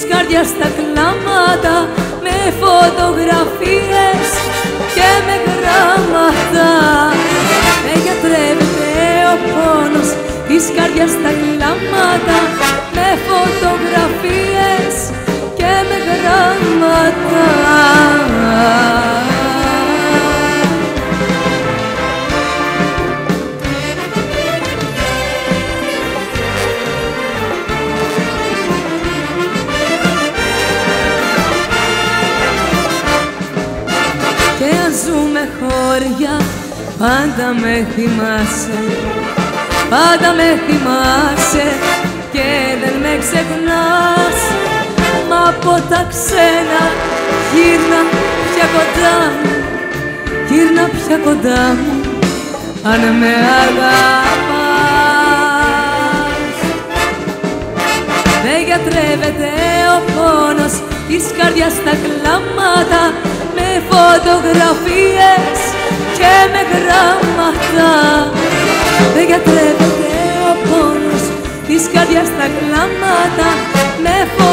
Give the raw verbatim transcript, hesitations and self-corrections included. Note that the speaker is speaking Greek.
καρδιάς στα κλάματα, με φωτογραφίες και με γράμματα. Με γιατρεύεται ο πόνος της καρδιάς στα κλάματα, με φωτογραφίες και με γράμματα. Και αν ζούμε χώρια, πάντα με θυμάσαι, πάντα με θυμάσαι και δεν με ξεχνάς. Μα από τα ξένα γύρνα πια κοντά μου, γύρνα πια κοντά μου, αν με αγαπάς. Δεν γιατρεύεται ο πόνος της καρδιάς στα κλάματα, με φωτογραφίες και με γράμματα. Δεν γιατρεύεται ο πόνος της καρδιάς στα κλάματα, με φωτογραφίες